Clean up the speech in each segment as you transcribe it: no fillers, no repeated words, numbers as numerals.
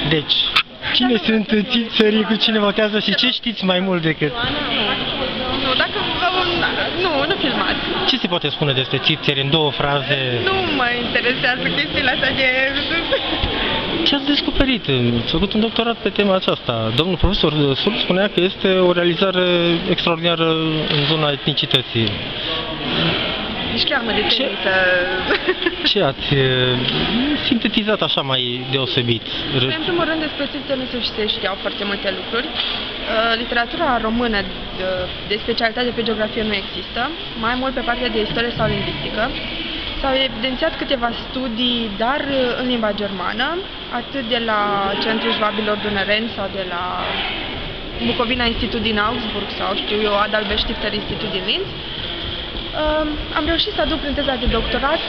Deci, cine sunt țipțării, cu cine votează și ce știți mai mult decât? Nu, dacă nu filmați. Ce se poate spune despre țipțări în două fraze? Nu mă interesează chestiile astea de... Ce ați descoperit? Ați făcut un doctorat pe tema aceasta. Domnul profesor Sul spunea că este o realizare extraordinară în zona etnicității. Nici chiar mă determin să... Ce ați sintetizat așa mai deosebit? În primul rând, despre țipțări nu se știau foarte multe lucruri. Literatura română de specialitate pe geografie nu există, mai mult pe partea de istorie sau lingvistică. S-au evidențiat câteva studii, dar în limba germană, atât de la Centrul Șvabilor Dunăreni sau de la Bucovina Institut din Augsburg sau știu eu, Adalbert Stifter Institut din Linz. Am reușit să aduc prin teza de doctorat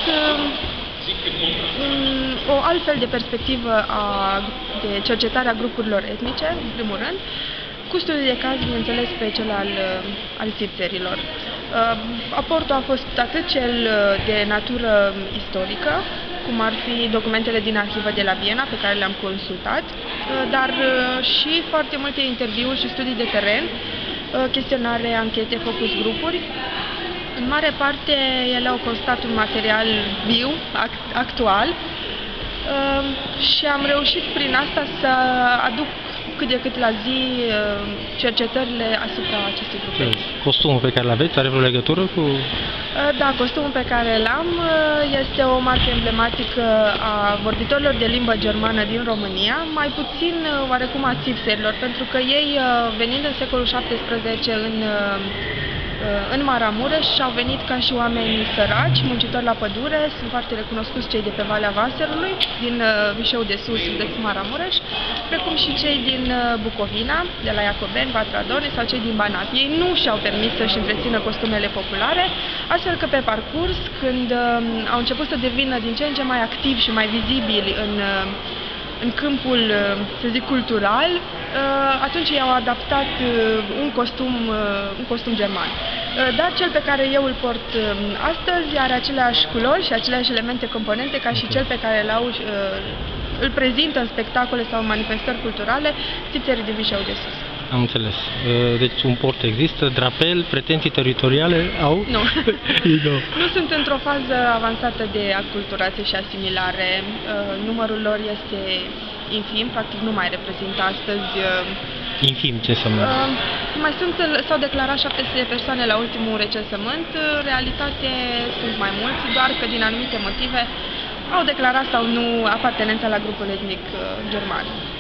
o altfel de perspectivă de cercetare a grupurilor etnice, în primul rând, cu studiul de caz, bineînțeles, pe cel al țipțerilor. Aportul a fost atât cel de natură istorică, cum ar fi documentele din arhivă de la Viena, pe care le-am consultat, dar și foarte multe interviuri și studii de teren, chestionare, anchete, focus grupuri. În mare parte, ele au constat un material viu, actual, și am reușit prin asta să aduc cât de cât la zi cercetările asupra acestui grup. Costumul pe care îl aveți are vreo legătură cu... Da, costumul pe care l-am este o marcă emblematică a vorbitorilor de limbă germană din România, mai puțin oarecum a țipserilor, pentru că ei, venind în secolul XVII în Maramureș, au venit ca și oameni săraci, muncitori la pădure, sunt foarte recunoscuți cei de pe Valea Vaserului, din Vișeu de Sus, județul Maramureș, precum și cei din Bucovina, de la Iacobeni, Vatradone sau cei din Banat. Ei nu și-au permis să-și întrețină costumele populare, astfel că pe parcurs, când au început să devină din ce în ce mai activi și mai vizibili în câmpul, să zic, cultural, atunci i-au adaptat un costum german. Dar cel pe care eu îl port astăzi are aceleași culori și aceleași elemente componente ca și cel pe care îl prezintă în spectacole sau manifestări culturale țipțerii din Vișeu de Sus. Am înțeles. Deci un port există, drapel, pretenții teritoriale au? Nu. Nu sunt într-o fază avansată de aculturație și asimilare. Numărul lor este infim, practic nu mai reprezintă astăzi... Infim, ce înseamnă? S-au declarat 700 de persoane la ultimul recensământ. În realitate sunt mai mulți, doar că din anumite motive au declarat sau nu apartenența la grupul etnic german.